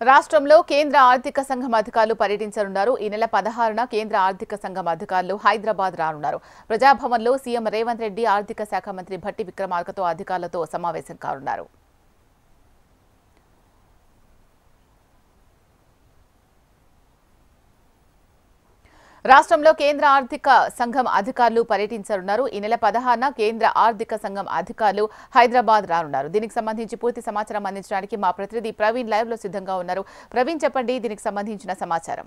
రాష్ట్రంలో కేంద్ర ఆర్థిక సంఘం అధికారులు పర్యటించనున్నారు. ఈ నెల 16న కేంద్ర ఆర్థిక సంఘం అధికారులు హైదరాబాద్ రానున్నారు. ప్రజాభవన్లో సీఎం రేవంత్ రెడ్డి ఆర్థిక శాఖ మంత్రి భట్టి విక్రమార్కతో అధికారులతో సమావేశం కానున్నారు. రాష్ట్రంలో కేంద్ర ఆర్థిక సంఘం అధికారులు పర్యటించనున్నారు. ఈ నెల 16న కేంద్ర ఆర్థిక సంఘం అధికారులు హైదరాబాద్ రానున్నారు. దీనికి సంబంధించి పూర్తి సమాచారం అందించడానికి మా ప్రతినిధి ప్రవీణ్ లైవ్ లో సిద్ధంగా ఉన్నారు. ప్రవీణ్, చెప్పండి, దీనికి సంబంధించిన సమాచారం.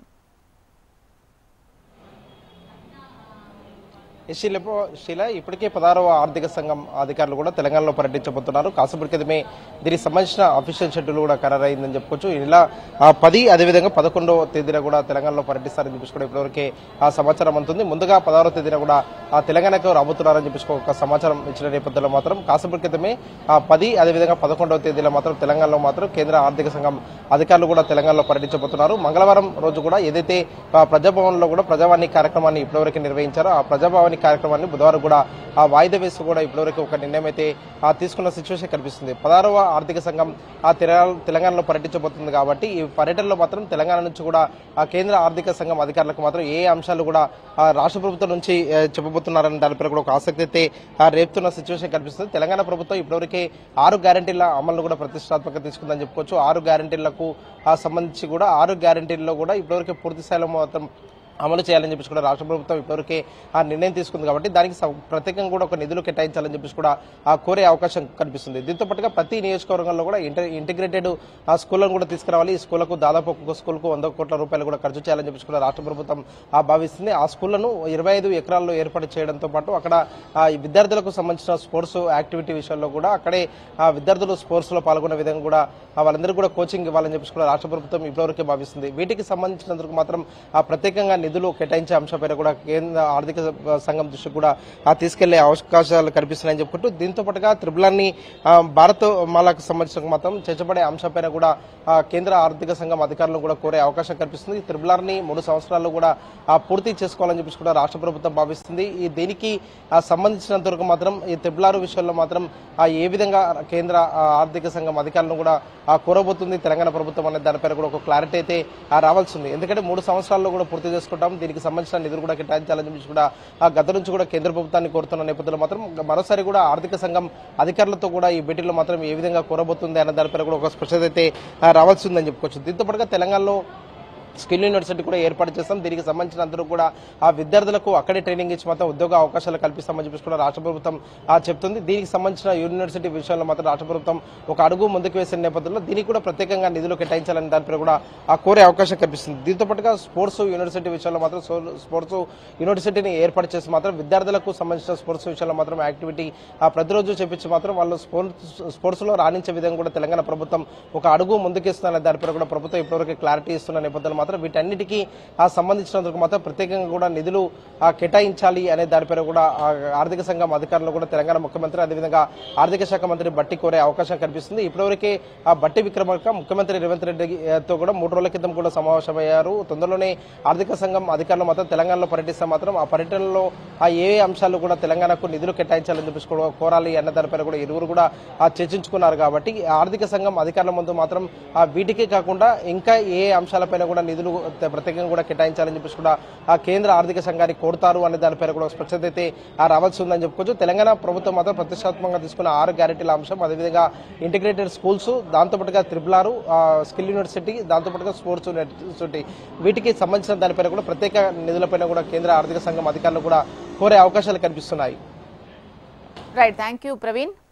శీల ఇప్పటికే 16వ ఆర్థిక సంఘం అధికారులు కూడా తెలంగాణలో పర్యటించబోతున్నారు. కాసేపటి క్రితమే దీనికి సంబంధించిన అఫీషియల్ షెడ్యూల్ కూడా ఖరారైందని చెప్పుకోవచ్చు. ఈ నెల 10 అదేవిధంగా 11వ తేదీన కూడా తెలంగాణలో పర్యటిస్తారని చెప్పేసి కూడా ఇప్పటివరకే ఆ సమాచారం అందుతుంది. ముందుగా 16వ తేదీన కూడా తెలంగాణకు రాబోతున్నారని చెప్పేసి ఒక సమాచారం ఇచ్చిన నేపథ్యంలో మాత్రం కాసేపటి క్రితమే 10 అదేవిధంగా 11వ తేదీలో మాత్రం తెలంగాణలో మాత్రం కేంద్ర ఆర్థిక సంఘం అధికారులు కూడా తెలంగాణలో పర్యటించబోతున్నారు. మంగళవారం రోజు కూడా ఏదైతే ప్రజాభవన్లో కూడా ప్రజావాణి కార్యక్రమాన్ని ఇప్పటివరకు నిర్వహించారో ఆ ప్రజాభవన్ కార్యక్రమాన్ని బుధవారం కూడా వాయిదా వేసి కూడా ఇప్పటివరకు ఒక నిర్ణయం అయితే తీసుకున్న సిచ్యువేషన్ కనిపిస్తుంది. 16వ ఆర్థిక సంఘం తెలంగాణలో పర్యటించబోతుంది కాబట్టి ఈ పర్యటనలో మాత్రం తెలంగాణ నుంచి కూడా కేంద్ర ఆర్థిక సంఘం అధికారులకు మాత్రం ఏ అంశాలు కూడా రాష్ట్ర ప్రభుత్వం నుంచి చెప్పబోతున్నారని దానిపై కూడా ఒక ఆసక్తి అయితే రేపుతున్న సిచ్యువేషన్ కనిపిస్తుంది. తెలంగాణ ప్రభుత్వం ఇప్పటివరకే 6 గ్యారంటీల అమలు కూడా ప్రతిష్టాత్మకంగా తీసుకుందని చెప్పుకోవచ్చు. 6 గ్యారంటీలకు సంబంధించి కూడా 6 గ్యారంటీల్లో కూడా ఇప్పటివరకు పూర్తి స్థాయిలో మాత్రం అమలు చేయాలని చెప్పేసి కూడా రాష్ట్ర ప్రభుత్వం ఇప్పటివరకే ఆ నిర్ణయం తీసుకుంది కాబట్టి దానికి ప్రత్యేకంగా కూడా ఒక నిధులు కేటాయించాలని చెప్పేసి కూడా కోరే అవకాశం కనిపిస్తుంది. దీంతో పాటుగా ప్రతి నియోజకవర్గంలో కూడా ఇంటిగ్రేటెడ్ స్కూళ్లను కూడా తీసుకురావాలి. ఈ స్కూళ్లకు దాదాపు ఒక్కొక్క స్కూల్కు 100 కోట్ల రూపాయలు కూడా ఖర్చు చేయాలని చెప్పేసి కూడా రాష్ట్ర ప్రభుత్వం భావిస్తుంది. ఆ స్కూళ్లను 25 ఎకరాల్లో ఏర్పాటు చేయడంతో పాటు అక్కడ విద్యార్థులకు సంబంధించిన స్పోర్ట్స్ యాక్టివిటీ విషయంలో కూడా అక్కడే విద్యార్థులు స్పోర్ట్స్ లో పాల్గొనే విధంగా కూడా వాళ్ళందరికీ కూడా కోచింగ్ ఇవ్వాలని చెప్పేసి కూడా రాష్ట్ర ప్రభుత్వం ఇప్పటివరకే భావిస్తుంది. వీటికి సంబంధించినందుకు మాత్రం ప్రత్యేకంగా నిధులు కేటాయించే అంశంపై కూడా కేంద్ర ఆర్థిక సంఘం దృష్టికి కూడా తీసుకెళ్లే అవకాశాలు కనిపిస్తున్నాయని చెప్పుకుంటూ దీంతో పాటుగా త్రిపులాన్ని భారత్ మాలకు సంబంధించిన మాత్రం చర్చబడే అంశంపైన కూడా కేంద్ర ఆర్థిక సంఘం అధికారులను కూడా కోరే అవకాశం కనిపిస్తుంది. త్రిపులాన్ని 3 సంవత్సరాల్లో కూడా పూర్తి చేసుకోవాలని చెప్పేసి కూడా రాష్ట్ర ప్రభుత్వం భావిస్తుంది. దీనికి సంబంధించినంత వరకు మాత్రం ఈ త్రిపులారు విషయంలో మాత్రం ఏ విధంగా కేంద్ర ఆర్థిక సంఘం అధికారులను కూడా కోరబోతుంది తెలంగాణ ప్రభుత్వం అనే దానిపైన కూడా ఒక క్లారిటీ అయితే రావాల్సి ఉంది. ఎందుకంటే 3 సంవత్సరాల్లో కూడా పూర్తి చేసుకుంటాం, దీనికి సంబంధించిన నిధులు కూడా కేటాయించాలని చెప్పి కూడా గత నుంచి కూడా కేంద్ర ప్రభుత్వాన్ని కోరుతున్న నేపథ్యంలో మాత్రం మరోసారి కూడా ఆర్థిక సంఘం అధికారులతో కూడా ఈ భేటీలో మాత్రం ఏ విధంగా కోరబోతుంది అన్న దానిపైన కూడా ఒక స్పష్టత అయితే రావాల్సి ఉందని చెప్పుకోవచ్చు. దీంతో పాటుగా తెలంగాణలో స్కిల్ యూనివర్సిటీ కూడా ఏర్పాటు చేస్తాం. దీనికి సంబంధించిన అందరూ కూడా ఆ విద్యార్థులకు అక్కడే ట్రైనింగ్ ఇచ్చి మాత్రం ఉద్యోగ అవకాశాలు కల్పిస్తామని చెప్పేసి కూడా రాష్ట్ర ప్రభుత్వం చెప్తుంది. దీనికి సంబంధించిన యూనివర్సిటీ విషయంలో మాత్రం రాష్ట్ర ప్రభుత్వం ఒక అడుగు ముందుకు వేసిన నేపథ్యంలో దీనికి కూడా ప్రత్యేకంగా నిధులు కేటాయించాలని దానిపై కూడా కోరే అవకాశం కనిపిస్తుంది. దీంతో పాటుగా స్పోర్ట్స్ యూనివర్సిటీ విషయంలో మాత్రం స్పోర్ట్స్ యూనివర్సిటీని ఏర్పాటు చేసి మాత్రం విద్యార్థులకు సంబంధించిన స్పోర్ట్స్ విషయంలో మాత్రం యాక్టివిటీ ప్రతిరోజు చేపించి మాత్రం వాళ్ళు స్పోర్ట్స్ లో రాణించే విధంగా కూడా తెలంగాణ ప్రభుత్వం ఒక అడుగు ముందుకేస్తుందనే దానిపై కూడా ప్రభుత్వం ఇప్పటివరకు క్లారిటీ ఇస్తున్న నేపథ్యంలో వీటన్నిటికీ సంబంధించినందుకు మాత్రం ప్రత్యేకంగా కూడా నిధులు కేటాయించాలి అనే దానిపైన కూడా ఆర్థిక సంఘం అధికారులు కూడా తెలంగాణ ముఖ్యమంత్రి అదేవిధంగా ఆర్థిక శాఖ మంత్రి భట్టి కోరే అవకాశం కనిపిస్తుంది. ఇప్పటివరకే భట్టి విక్రమార్క ముఖ్యమంత్రి రేవంత్ రెడ్డితో కూడా 3 రోజుల క్రితం కూడా సమావేశమయ్యారు. తొందరలోనే ఆర్థిక సంఘం అధికారులు మాత్రం తెలంగాణలో పర్యటిస్తే మాత్రం ఆ పర్యటనలో ఏ అంశాలు కూడా తెలంగాణకు నిధులు కేటాయించాలని చెప్పేసి కోరాలి అన్న దానిపైన కూడా ఇరువురు కూడా చర్చించుకున్నారు. కాబట్టి ఆర్థిక సంఘం అధికారుల ముందు మాత్రం వీటికే కాకుండా ఇంకా ఏ అంశాలపైన కూడా నిధులు ప్రత్యేకంగా కూడా కేటాయించాలని చెప్పేసి కూడా కేంద్ర ఆర్థిక సంఘాన్ని కోరుతారు అనే దానిపైన కూడా స్పష్టత అయితే రావాల్సి ఉందని చెప్పుకోవచ్చు. తెలంగాణ ప్రభుత్వం మాత్రం ప్రతిష్టాత్మకంగా తీసుకున్న 6 గ్యారెంటీల అంశం అదేవిధంగా ఇంటిగ్రేటెడ్ స్కూల్స్, దాంతోపాటుగా త్రిపులారు, స్కిల్ యూనివర్సిటీ, దాంతోపాటుగా స్పోర్ట్స్ యూనివర్సిటీ వీటికి సంబంధించిన దానిపైన కూడా ప్రత్యేక నిధులపైన కూడా కేంద్ర ఆర్థిక సంఘం అధికారులు కూడా కోరే అవకాశాలు కనిపిస్తున్నాయి. Right, thank you Praveen.